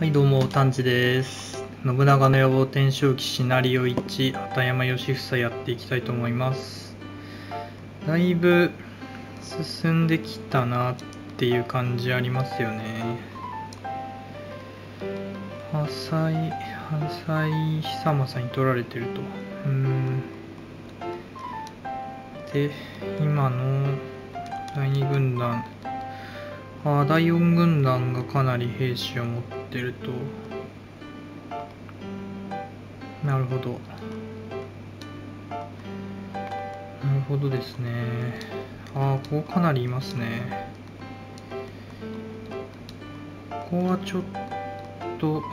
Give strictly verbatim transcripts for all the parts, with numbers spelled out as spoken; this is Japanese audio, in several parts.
はい、どうも、丹治です。信長の野望天正記シナリオいち、畑山義房やっていきたいと思います。だいぶ進んできたなっていう感じありますよね。破砕、破砕久政に取られてると。うーん。で、今のだいに軍団、あだいよん軍団がかなり兵士を持ってると。なるほど。なるほどですね。ああ、ここかなりいますね。ここはちょっと、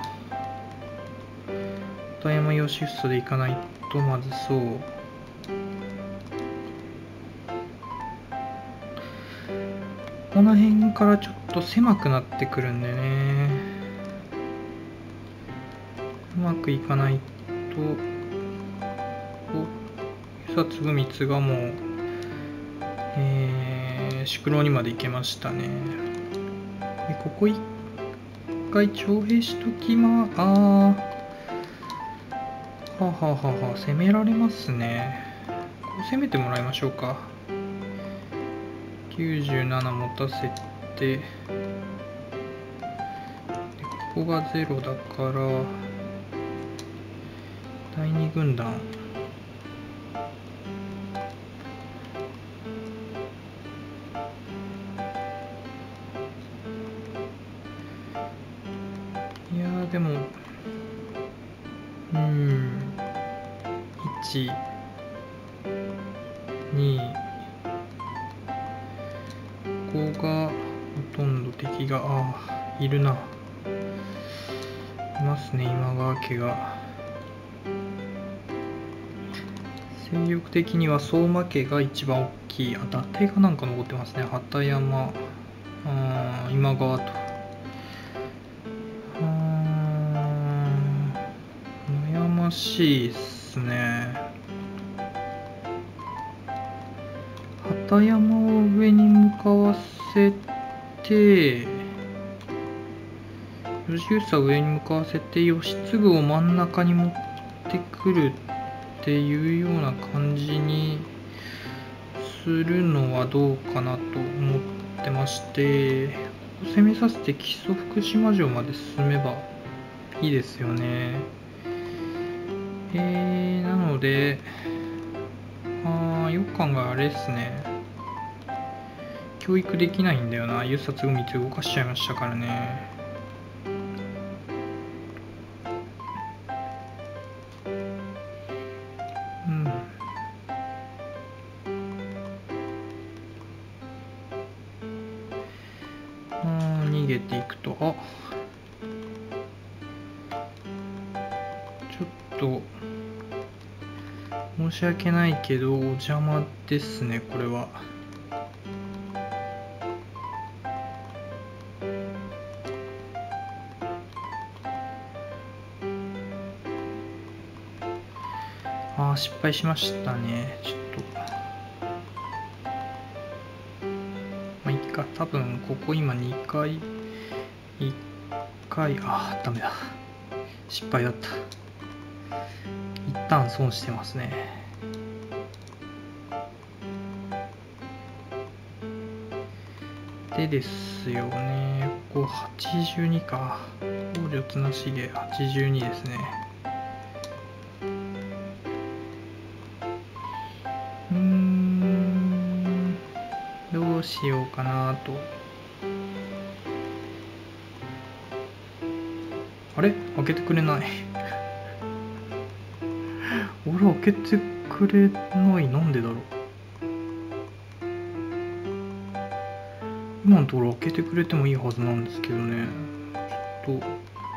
畑山義房で行かないとまずそう。この辺からちょっと狭くなってくるんでね。うまくいかないと、お、遊佐継光がもう、えー、宿老にまで行けましたね。でここ一回徴兵しときま、あー、はあ、はあはあはあ、攻められますね。ここ攻めてもらいましょうか。きゅうじゅうなな持たせて、でここがゼロだからだいに軍団いやーでもうーんいち、に、ここがほとんど敵がああいるな、いますね今川家が。勢力的には相馬家が一番大きい。あ、伊達がなんか残ってますね。畑山、あ今川と。あ悩ましいっすね。畑山を上に向かわせて、義房を上に向かわせて、義継を真ん中に持ってくるっていうような感じにするのはどうかなと思ってまして、攻めさせて木曽福島城まで進めばいいですよね。えー、なので、あーよく考えあれですね。教育できないんだよな。遊佐継光動かしちゃいましたからね。うん。あー逃げていくと、あちょっと申し訳ないけどお邪魔ですねこれは。あー失敗しましたね。ちょっとまあいいか。多分ここ今にかい、いっかい、あーダメだ、失敗だった。一旦損してますね。でですよね、ここはちじゅうにか。北条綱重はちじゅうにですね。うーんどうしようかなと。あれ開けてくれない俺開けてくれない。なんでだろう。今のところ開けてくれてもいいはずなんですけどね。ちょっ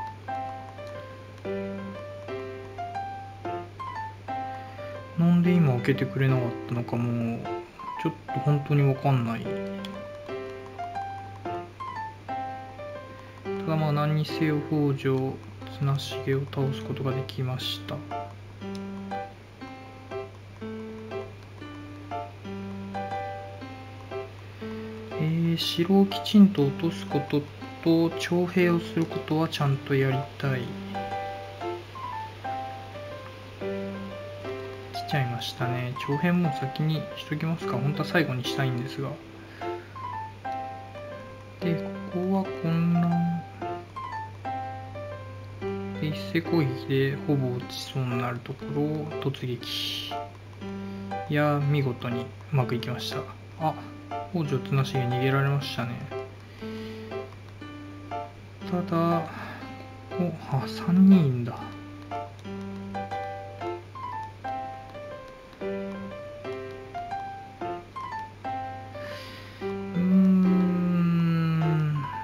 となんで今開けてくれなかったのかもうちょっと本当に分かんない。ただまあ何にせよ北条綱重を倒すことができました。えー、城をきちんと落とすことっと徴兵をすることはちゃんとやりたい。来ちゃいましたね。徴兵も先にしときますか。本当は最後にしたいんですが。で、ここは混乱で、一斉攻撃でほぼ落ちそうになるところを突撃。いやー、見事にうまくいきました。あ、北条綱重逃げられましたね。ただ、ここ、あ、さんにんいんだ。うーん。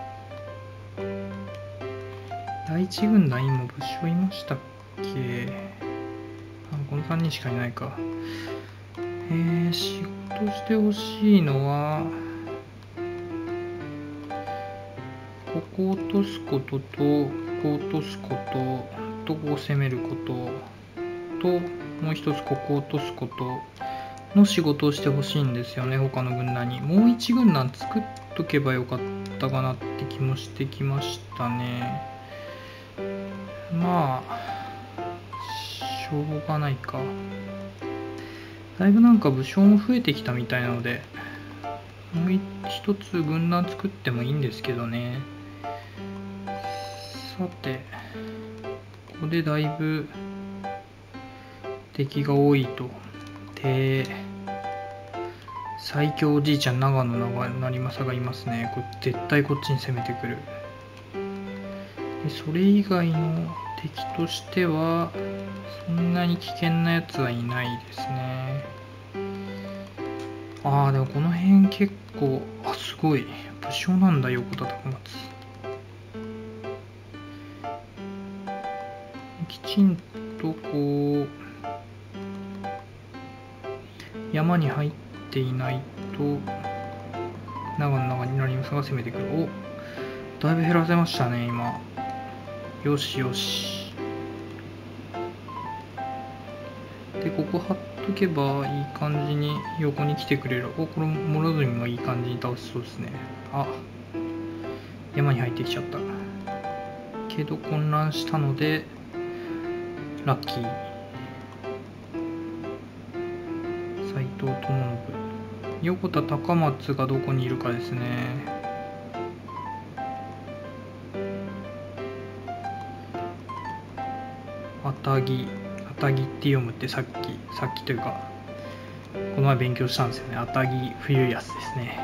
第一軍団、今、武将いましたっけ？あ、このさんにんしかいないか。えー、仕事してほしいのは、ここを落とすことと、ここを落とすことと、ここを攻めることと、もう一つここを落とすことの仕事をしてほしいんですよね、他の軍団に。もう一軍団作っとけばよかったかなって気もしてきましたね。まあ、しょうがないか。だいぶなんか武将も増えてきたみたいなので、もう一つ軍団作ってもいいんですけどね。さて、ここでだいぶ敵が多いと。で、最強おじいちゃん長野成政がいますね。これ絶対こっちに攻めてくる。でそれ以外の敵としてはそんなに危険なやつはいないですね。ああ、でもこの辺結構、あ、すごい武将なんだ、横田高松。きちんとこう山に入っていないと長野成政が攻めてくる。お、だいぶ減らせましたね今。よしよし。でここ貼っとけばいい感じに横に来てくれる。お、これ諸角もいい感じに倒せそうですね。あ、山に入ってきちゃったけど混乱したのでラッキー。斎藤智信、横田高松がどこにいるかですね。あたぎ、あたぎって読むってさっき、さっきというか、この前勉強したんですよね。あたぎ冬安ですね。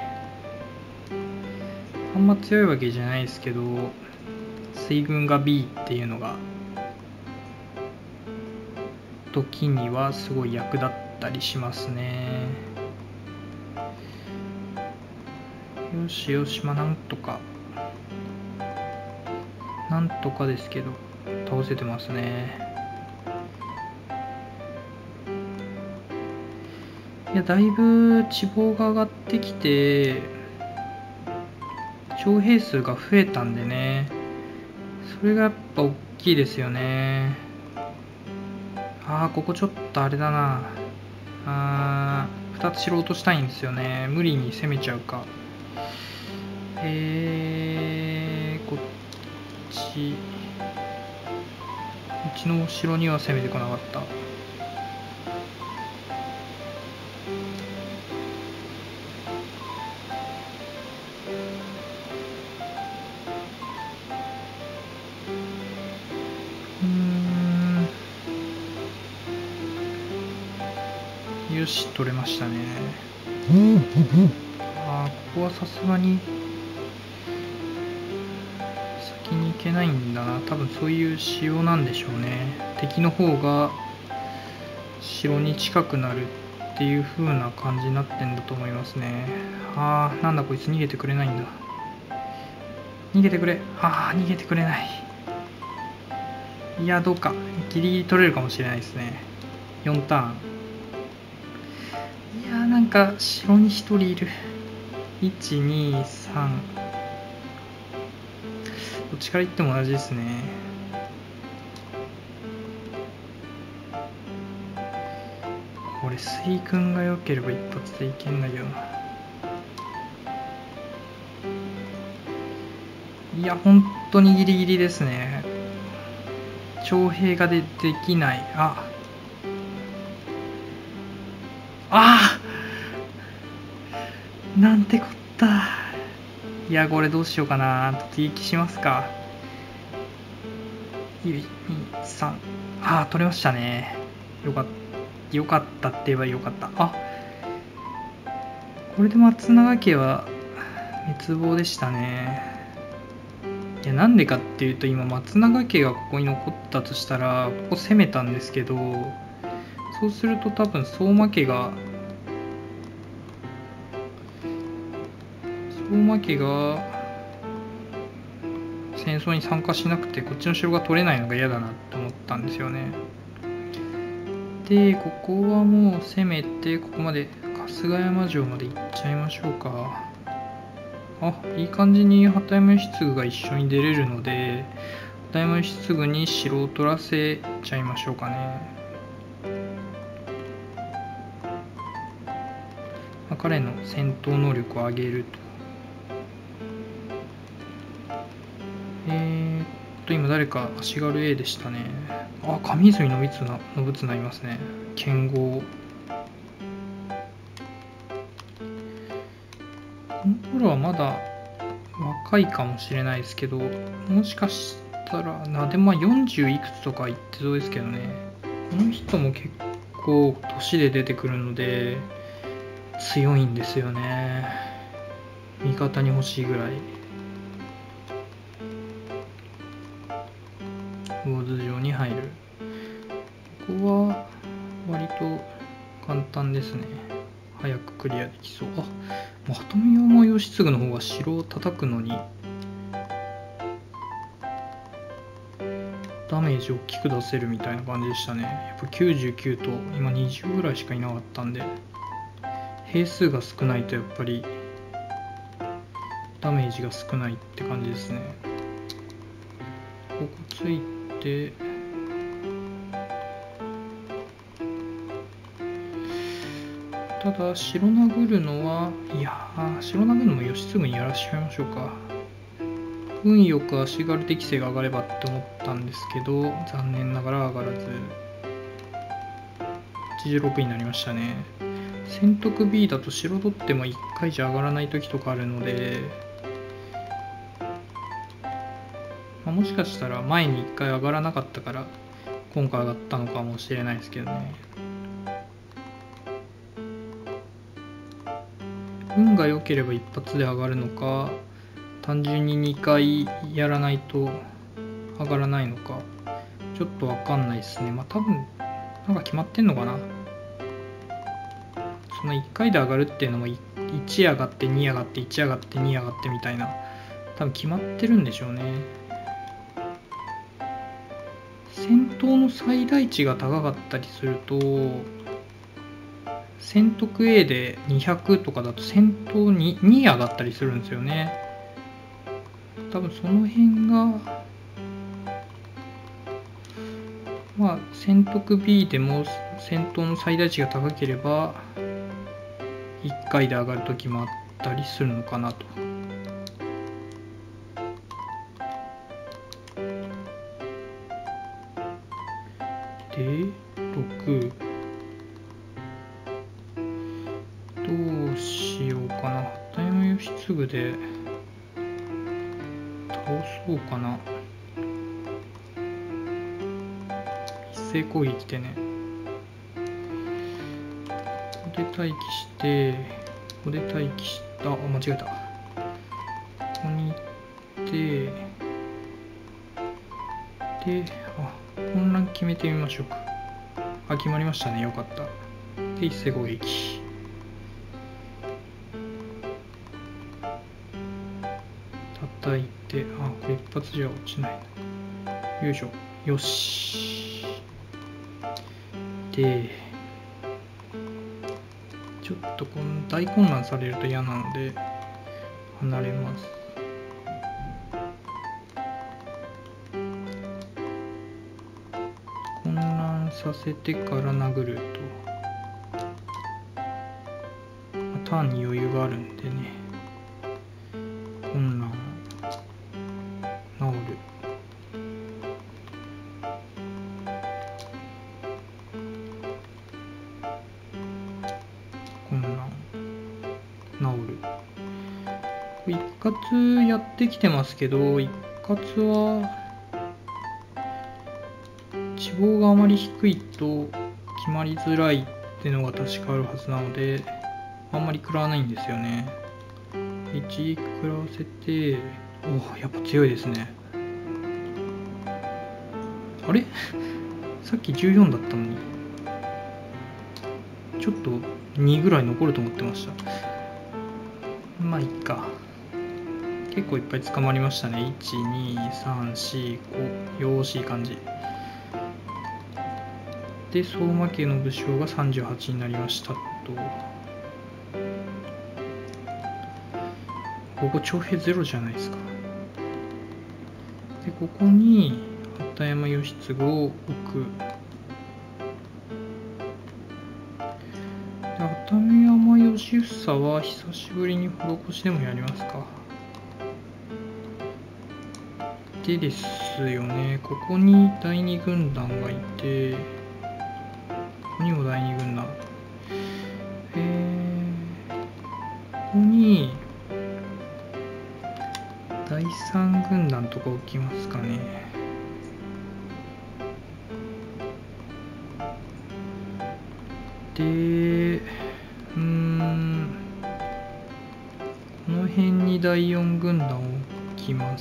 あんま強いわけじゃないですけど、水軍が B っていうのが、時にはすごい役立ったりしますね。よしよし、まあなんとか、なんとかですけど、倒せてますね。いや、だいぶ地方が上がってきて、徴兵数が増えたんでね、それがやっぱ大きいですよね。ああ、ここちょっとあれだな。あー、ふたつ城落としたいんですよね。無理に攻めちゃうか。えー、こっち。うちの城には攻めてこなかった。うーん。よし、取れましたね。ああ、ここはさすがに先に行けないんだな。多分そういう仕様なんでしょうね。敵の方が城に近くなるっていう風な感じになってんだと思いますね。ああ、なんだこいつ逃げてくれないんだ。逃げてくれ。ああ、逃げてくれない。いや、どうか。ギリギリ取れるかもしれないですね。よんターン。いやー、なんか城にひとりいる。いち、に、さん。どっちから行っても同じですね。これ水軍が良ければ一発でいけんだけどな。 いや本当にギリギリですね。徴兵がでできない。ああーなんてこった。いやこれどうしようかな。突撃しますか。いちにさん。ああ取れましたね。よかったよかったって言えばよかった。あこれで松永家は滅亡でしたね。いやなんでかっていうと、今松永家がここに残ったとしたらここ攻めたんですけど、そうすると多分相馬家が相馬家が戦争に参加しなくてこっちの城が取れないのが嫌だなって思ったんですよね。でここはもう攻めて、ここまで春日山城まで行っちゃいましょうか。あいい感じに畑山義継が一緒に出れるので、畑山義継に城を取らせちゃいましょうかね。まあ、彼の戦闘能力を上げると。えー、っと今誰か足軽 A でしたね。あ上泉信綱信綱いますね。剣豪。この頃はまだ若いかもしれないですけど、もしかしたらな、でもまあよんじゅういくつとか言ってそうですけどね。この人も結構年で出てくるので強いんですよね。味方に欲しいぐらい。魚津城に入る。ここは割と簡単ですね。早くクリアできそう。あ鳩見山義継の方が城を叩くのにダメージ大きく出せるみたいな感じでしたね。やっぱきゅうじゅうきゅうと今にじゅうぐらいしかいなかったんで、兵数が少ないとやっぱりダメージが少ないって感じですね。ここついてただ城殴るのは、いやー城殴るのも義継にやらしちゃいましょうか。運よく足軽適性が上がればって思ったんですけど、残念ながら上がらずはちじゅうろくになりましたね。戦徳 B だと城取ってもいっかいじゃ上がらない時とかあるので、まあ、もしかしたら前にいっかい上がらなかったから今回上がったのかもしれないですけどね。運が良ければ一発で上がるのか、単純ににかいやらないと上がらないのかちょっと分かんないですね。まあ多分なんか決まってんのかな。そのいっかいで上がるっていうのもいち上がってに上がっていち上がってに上がってみたいな、多分決まってるんでしょうね。戦闘の最大値が高かったりすると、戦徳 A でにひゃくとかだと戦闘にに上がったりするんですよね。多分その辺がまあ戦徳 B でも戦闘の最大値が高ければいっかいで上がるときもあったりするのかなと。でろくどうしようかな。畑山義継で倒そうかな。一斉攻撃でね、ここで待機して、ここで待機した、あ間違えた。ここに行ってで、あ混乱決めてみましょうか。あ決まりましたね、よかった。で一斉攻撃叩いて、あこれ一発じゃ落ちない。よいしょ。よし。でちょっとこの大混乱されると嫌なので離れます。混乱させてから殴るとターンに余裕があるんでね。混乱活やってきてますけど、一括は地方があまり低いと決まりづらいっていうのが確かあるはずなので、あんまり食らわないんですよね。いち食らわせて、お、やっぱ強いですね。あれさっきじゅうよんだったのに、ちょっとにぐらい残ると思ってました。まあいいか。結構いっぱい捕まりましたね。いち、に、さん、し、ご。よーしい感じ。で、相馬家の武将がさんじゅうはちになりましたと。ここ徴兵ゼロじゃないですか。で、ここに畑山義継を置く。で、畑山義房は久しぶりに施しでもやりますか。でですよね、ここにだいに軍団がいて、ここにもだいに軍団。えー、ここにだいさん軍団とか置きますかね。で、うーん、この辺にだいよん軍団を置きます。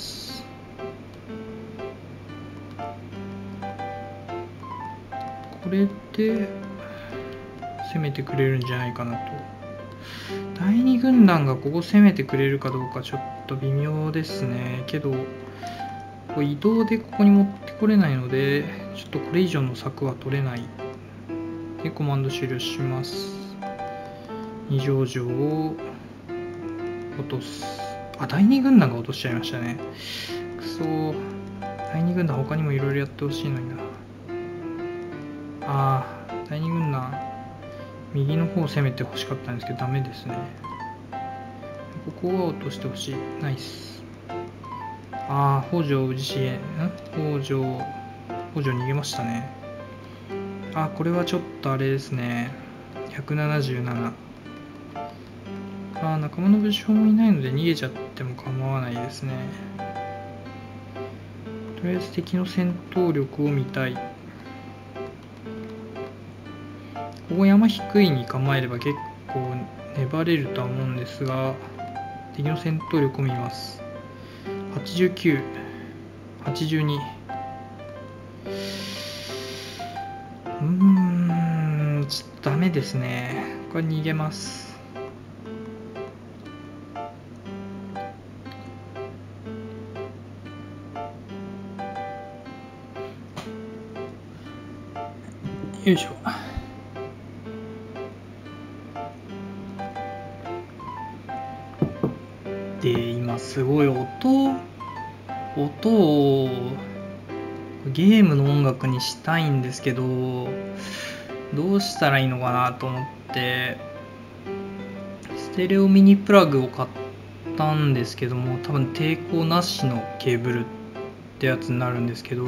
これで攻めてくれるんじゃないかなと。だいに軍団がここ攻めてくれるかどうかちょっと微妙ですね。けどこう移動でここに持ってこれないので、ちょっとこれ以上の策は取れないでコマンド終了します。二条城を落とす。あ、だいに軍団が落としちゃいましたね。くそー。だいに軍団他にもいろいろやってほしいのにな。ああ、だいに軍団右の方を攻めてほしかったんですけどダメですね。ここは落としてほしい。ナイス。ああ、北条氏重、ん北条北条逃げましたね。あ、これはちょっとあれですね。ひゃくななじゅうなな。あ、仲間の武将もいないので逃げちゃっても構わないですね。とりあえず敵の戦闘力を見たい。ここ山低いに構えれば結構粘れるとは思うんですが、敵の戦闘力を見ます。はちじゅうきゅう、はちじゅうに。うーん、ちょっとダメですね。これ逃げます。よいしょ。で、今すごい音音をゲームの音楽にしたいんですけど、どうしたらいいのかなと思ってステレオミニプラグを買ったんですけども、多分抵抗なしのケーブルってやつになるんですけど、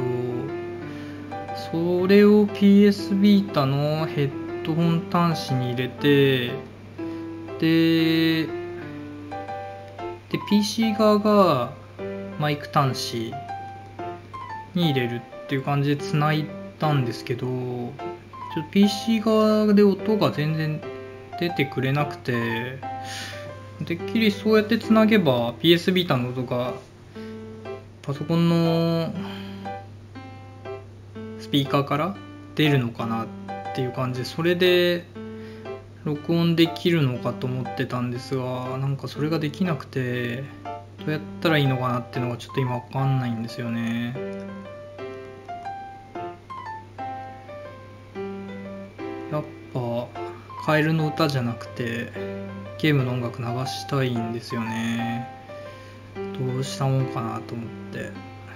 それを ピーエス ビータのヘッドホン端子に入れて、でで ピーシー 側がマイク端子に入れるっていう感じでつないだんですけど、ちょっと ピーシー 側で音が全然出てくれなくて、てっきりそうやってつなげば ピーエス ビータの音がパソコンのスピーカーから出るのかなっていう感じで、それで録音できるのかと思ってたんですが、なんかそれができなくて、どうやったらいいのかなっていうのがちょっと今わかんないんですよね。やっぱカエルの歌じゃなくてゲームの音楽流したいんですよね。どうしたもんかなと思って、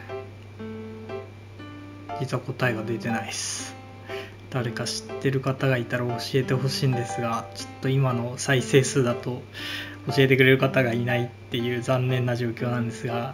実は答えが出てないです。誰か知ってる方がいたら教えてほしいんですが、ちょっと今の再生数だと教えてくれる方がいないっていう残念な状況なんですが、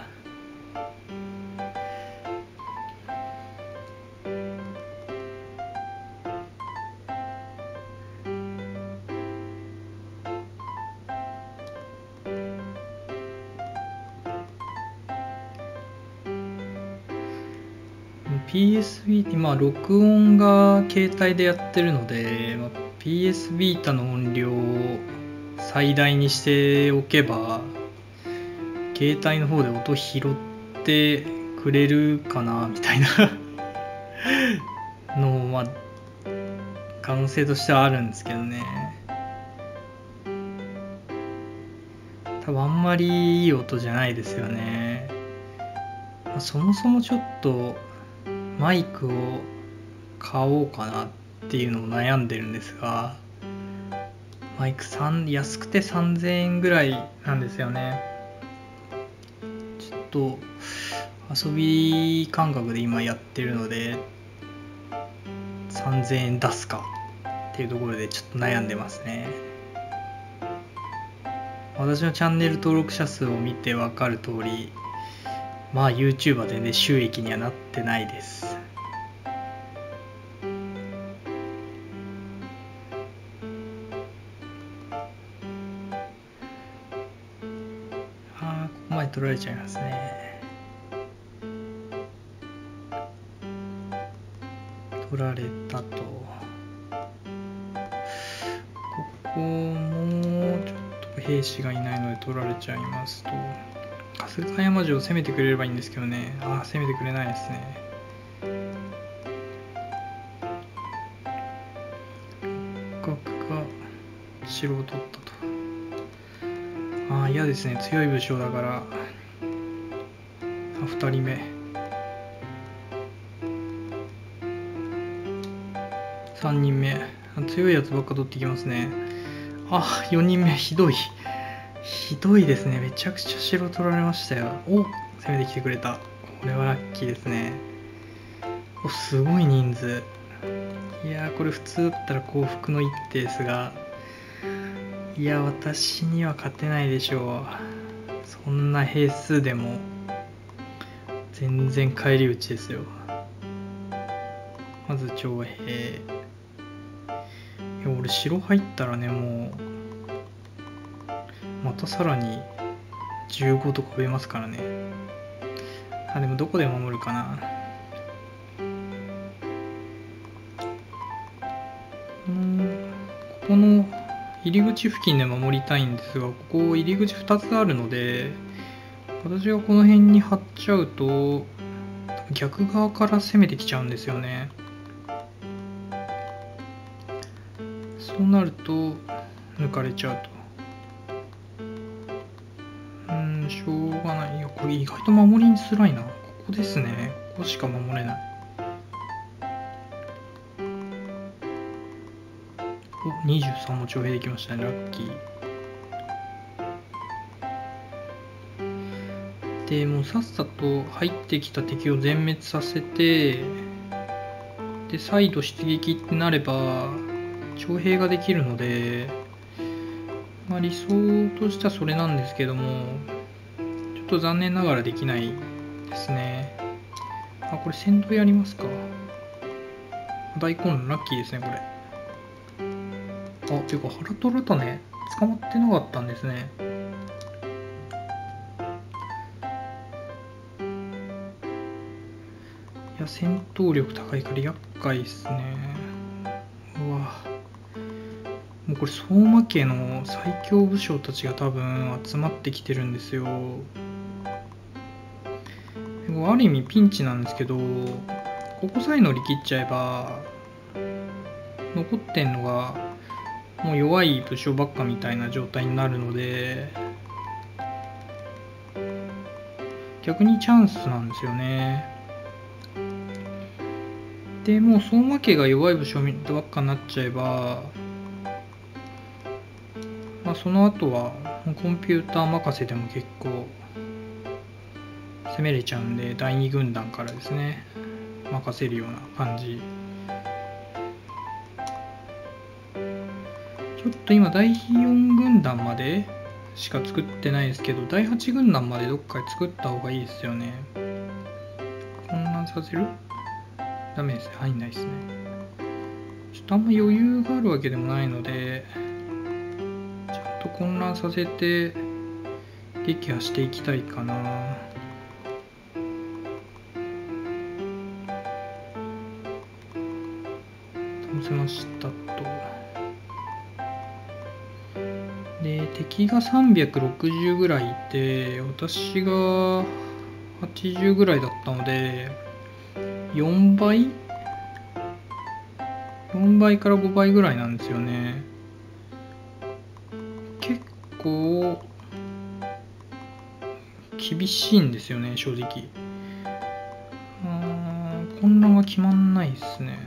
ピーエス ビータ、今録音が携帯でやってるので、まあ、ピーエス ビータの音量を最大にしておけば携帯の方で音拾ってくれるかなみたいなのもまあ可能性としてはあるんですけどね。多分あんまりいい音じゃないですよね。まあ、そもそもちょっとマイクを買おうかなっていうのを悩んでるんですが、マイクさん安くてさんぜんえんぐらいなんですよね。ちょっと遊び感覚で今やってるのでさんぜんえん出すかっていうところでちょっと悩んでますね。私のチャンネル登録者数を見て分かる通り、まあ YouTuber でね収益にはなってないです。ああ、ここまで取られちゃいますね。取られたと。ここもちょっと兵士がいないので取られちゃいますと。春日山城を攻めてくれればいいんですけどね。ああ、攻めてくれないですね。角が城を取ったと。ああ、嫌ですね。強い武将だから。あ、ふたりめ。さんにんめ。強いやつばっか取ってきますね。あ、よにんめ。ひどい。ひどいですね。めちゃくちゃ城取られましたよ。お、攻めてきてくれた。これはラッキーですね。お、すごい人数。いやー、これ普通だったら降伏の一手ですが、いや、私には勝てないでしょう。そんな兵数でも全然返り討ちですよ。まず徴兵。いや、俺城入ったらね、もうまたさらにじゅうごとか増えますからね。あ、でもどこで守るかな。うんここの入り口付近で守りたいんですが、ここ入り口ふたつあるので、私がこの辺に張っちゃうと逆側から攻めてきちゃうんですよね。そうなると抜かれちゃうと。しょうがない。いや、これ意外と守りづらいな。ここですね。ここしか守れない。お、にじゅうさんも徴兵できましたね。ラッキー。で、もうさっさと入ってきた敵を全滅させて、で、再度出撃ってなれば、徴兵ができるので、まあ理想としてはそれなんですけども、ちょっと残念ながらできないですね。あ、これ戦闘やりますか。大混乱、ラッキーですね、これ。あ、ていうか、ハラトラタネ、捕まってなかったんですね。いや、戦闘力高いから厄介ですね。うわ。もうこれ、相馬家の最強武将たちが多分集まってきてるんですよ。ある意味ピンチなんですけど、ここさえ乗り切っちゃえば残ってんのがもう弱い武将ばっかみたいな状態になるので、逆にチャンスなんですよね。でもう相馬家が弱い武将ばっかになっちゃえば、まあ、その後はコンピューター任せでも結構攻めれちゃうんで、だいに軍団からですね任せるような感じ。ちょっと今だいよん軍団までしか作ってないですけど、だいはち軍団までどっかで作った方がいいですよね。混乱させる？ダメですね、入んないですね。ちょっとあんま余裕があるわけでもないので、ちゃんと混乱させて撃破していきたいかな。 倒せましたと。で、敵がさんびゃくろくじゅうぐらいいて、私がはちじゅうぐらいだったので、よんばい ?よん 倍からごばいぐらいなんですよね。結構厳しいんですよね、正直。あー、混乱が決まんないですね。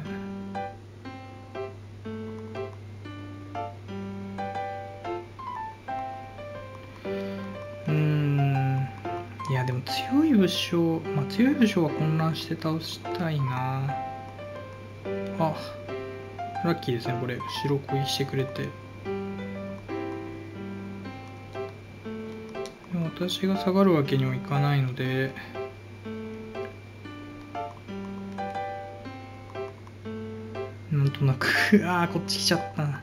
うーん。いや、でも強い武将、まあ強い武将は混乱して倒したいな。あ、ラッキーですね、これ。後ろ攻撃してくれて。でも私が下がるわけにはいかないので、なんとなくああ、こっち来ちゃったな。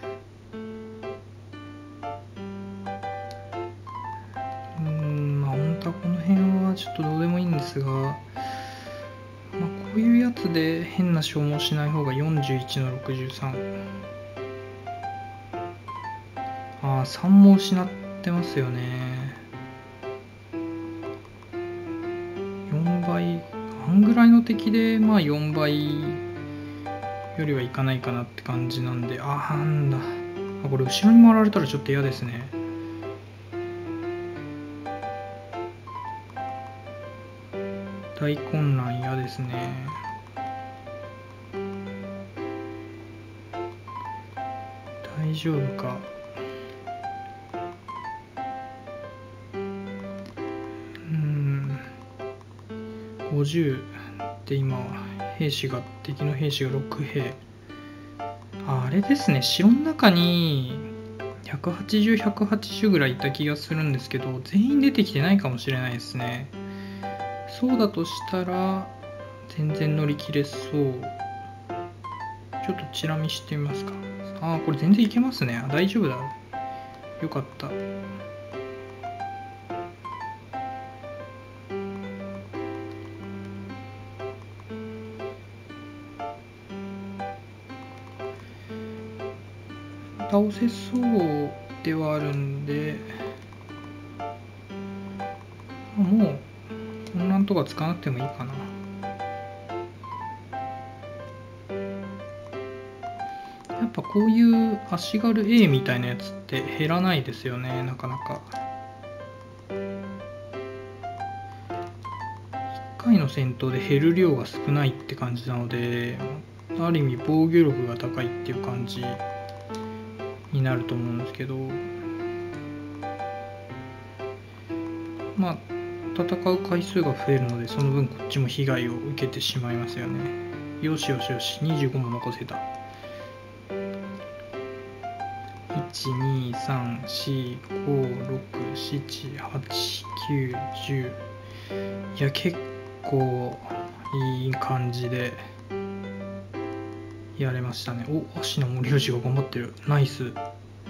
うーん、まあ本当はこの辺はちょっとどうでもいいんですが、まあ、こういうやつで変な消耗しない方がよんじゅういちのろくじゅうさん。ああ、さんも失ってますよね。よんばい、あんぐらいの敵で、まあよんばいよりはいかないかなって感じなんで、ああ、なんだ。あ、これ後ろに回られたらちょっと嫌ですね。大混乱嫌ですね。大丈夫か。うーん。ごじゅうで今、兵士が、敵の兵士がろくへい。あ、あれですね、城の中にひゃくはちじゅう、ひゃくはちじゅうぐらいいた気がするんですけど、全員出てきてないかもしれないですね。そうだとしたら、全然乗り切れそう。ちょっとチラ見してみますか。ああ、これ全然いけますね。大丈夫だ。よかった。倒せそうではあるんで、もう混乱とかつかなくてもいいかな。やっぱこういう足軽 A みたいなやつって減らないですよね、なかなか。いっかいの戦闘で減る量が少ないって感じなので、ある意味防御力が高いっていう感じになると思うんですけど、まあ戦う回数が増えるので、その分こっちも被害を受けてしまいますよね。よしよしよし、にじゅうごも残せた。いち、に、さん、し、ご、ろく、しち、はち、きゅう、じゅう。いや、結構いい感じでやれましたね。お、芦名森吉が頑張ってる。ナイス。こ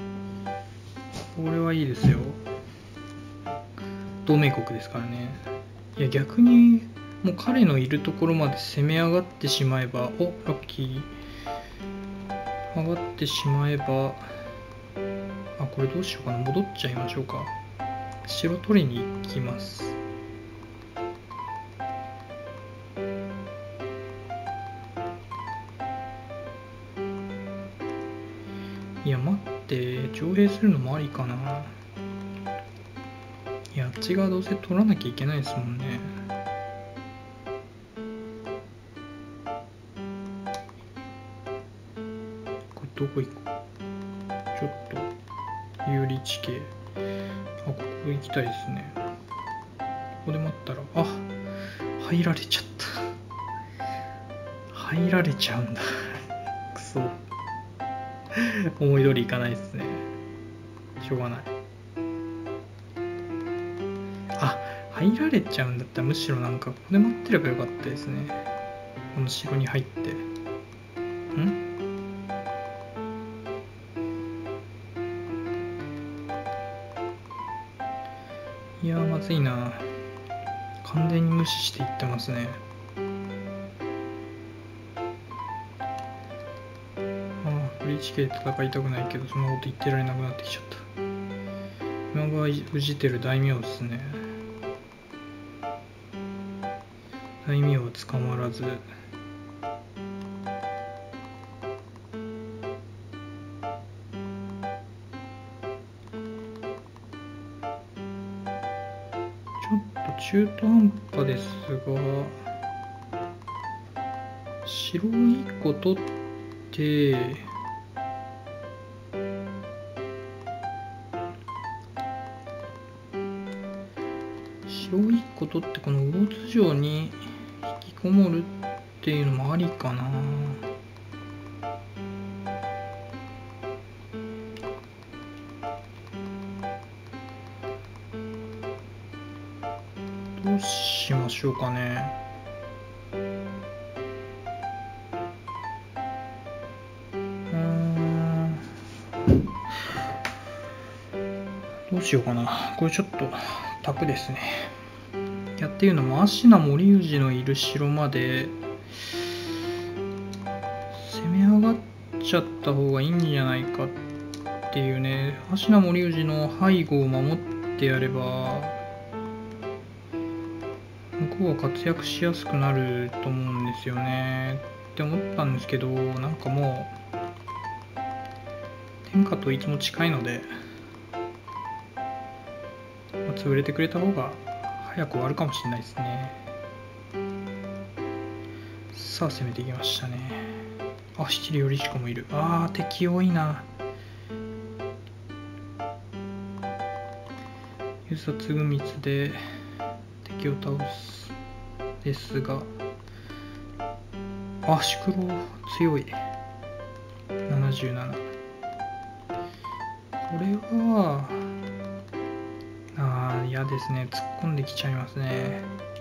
れはいいですよ。同盟国ですからね。いや、逆にもう彼のいるところまで攻め上がってしまえば、お、ラッキー。上がってしまえば、あ、これどうしようかな。戻っちゃいましょうか。城取りに行きます。いや、待って、徴兵するのもありかな。いや、あっち側どうせ取らなきゃいけないですもんね。これどこ行こう。ちょっと有利地形。あ、ここ行きたいですね。ここで待ったら、あ、入られちゃった。入られちゃうんだ。くそ。思い通りいかないですね。しょうがない。あ、入られちゃうんだったらむしろなんかここで待ってればよかったですね。この城に入って。んいやー、まずいな。完全に無視していってますね。 り地形で戦いたくないけど、そんなこと言ってられなくなってきちゃった。今川氏てる大名ですね。大名は捕まらず、中途半端ですが、城をいっこ取って城をいっこ取ってこの魚津城に引きこもるっていうのもありかな。どうしましょうかね。うーん、どうしようかな。これちょっと楽ですね。いやっていうのも芦名森氏のいる城まで攻め上がっちゃった方がいいんじゃないかっていうね。芦名森氏の背後を守ってやれば向こうは活躍しやすくなると思うんですよねって思ったんですけど、なんかもう天下といつも近いので、まあ、潰れてくれた方が早く終わるかもしれないですね。さあ攻めていきましたね。あ、七里頼親もいる。あー、敵多いな。遊佐継光で敵を倒すですが、あ、宿老強い。ななじゅうなな。これはあー嫌ですね。突っ込んできちゃいますね。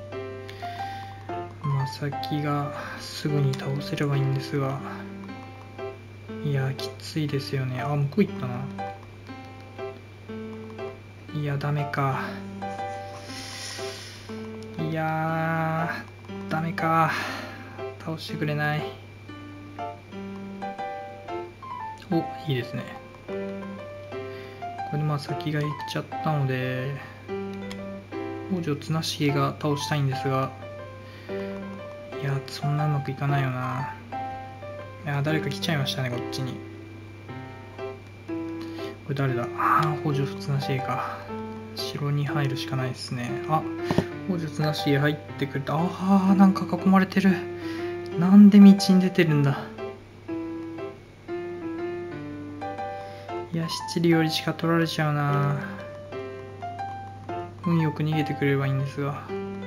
正木がすぐに倒せればいいんですが、いやきついですよね。あ、向こう行ったな。いやダメか。いやーダメか。倒してくれない。お、いいですね。これでまあ先が行っちゃったので北条綱重が倒したいんですが、いやそんなうまくいかないよな。いや誰か来ちゃいましたね、こっちに。これ誰だ。ああ、北条綱重か。城に入るしかないですね。あ、北条綱重入ってくれた。ああ、なんか囲まれてる。なんで道に出てるんだ。いや七里よりしか取られちゃうな。運よく逃げてくれればいいんですが、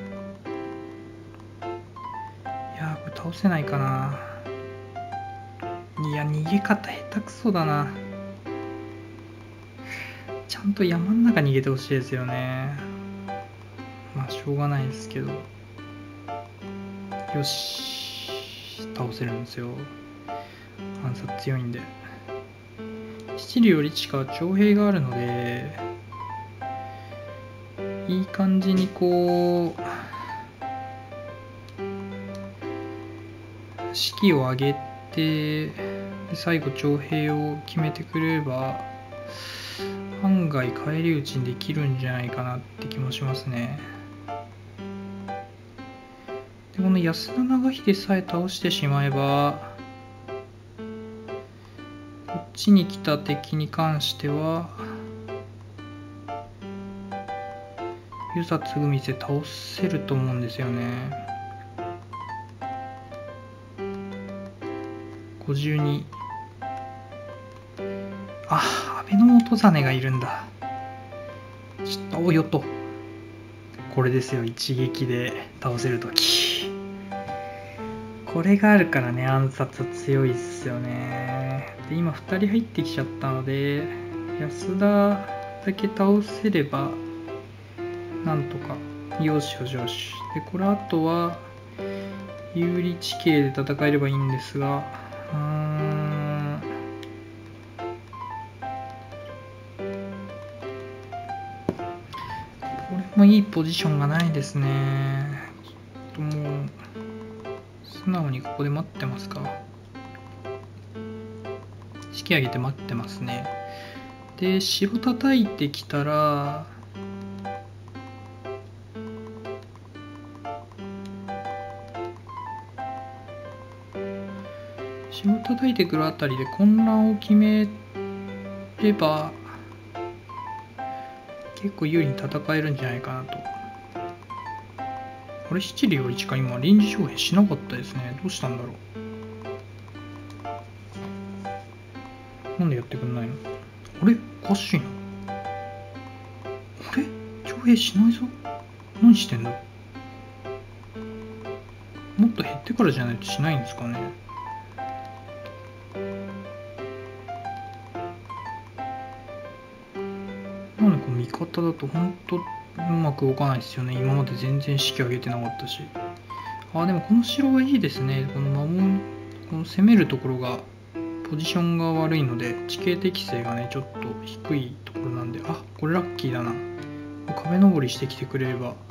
いやこれ倒せないかな。いや逃げ方下手くそだな。ちゃんと山の中逃げてほしいですよね。まあしょうがないですけど。よし、倒せるんですよ。暗殺強いんで。七里よりしか徴兵があるので、いい感じにこう士気を上げて、最後徴兵を決めてくれれば案外返り討ちにできるんじゃないかなって気もしますね。でこの安田長秀さえ倒してしまえば、こっちに来た敵に関しては遊佐継光で倒せると思うんですよね。ごじゅうに。あ、安倍の元実がいるんだ。ちょっとおよと。これですよ、一撃で倒せるとき。これがあるからね、暗殺強いっすよね。で今ふたり入ってきちゃったので、安田だけ倒せればなんとか。よしよしよし。でこれあとは有利地形で戦えればいいんですが、うーんこれもいいポジションがないですね。ちょっともう素直にここで待ってますか。 式上げて待ってますね。で、城叩いてきたら、城叩いてくるあたりで混乱を決めれば、結構有利に戦えるんじゃないかなと。これ七里より近い今臨時将兵しなかったですね。どうしたんだろう。なんでやってくんないの。あれおかしいな。あれ徴兵しないぞ。何してんだ。もっと減ってからじゃないとしないんですかね。なんでこう味方だと本当うまく動かないですよね。今まで全然士気上げてなかったし。あ、でもこの城はいいですね。この守る、この攻めるところがポジションが悪いので地形適性がねちょっと低いところなんで、あ、これラッキーだな。壁登りしてきてくれれば。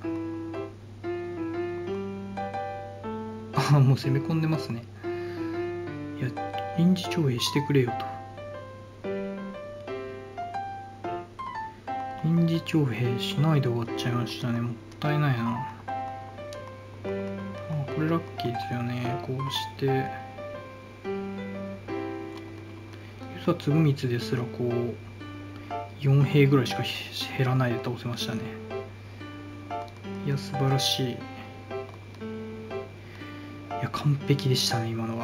あ、もう攻め込んでますね。いや、臨時徴兵してくれよと。臨時徴兵しないで終わっちゃいましたね。もったいないな。あ、これラッキーですよね。こうして。実は嗣光ですらこうよん兵ぐらいしか減らないで倒せましたね。いや、素晴らしい。いや、完璧でしたね、今のは。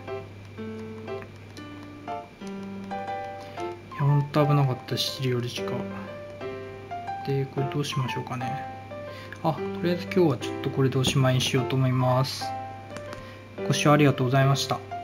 いや、ほんと危なかった、七里よりしか。で、これどうしましょうかね。あ、とりあえず今日はちょっとこれでおしまいにしようと思います。ご視聴ありがとうございました。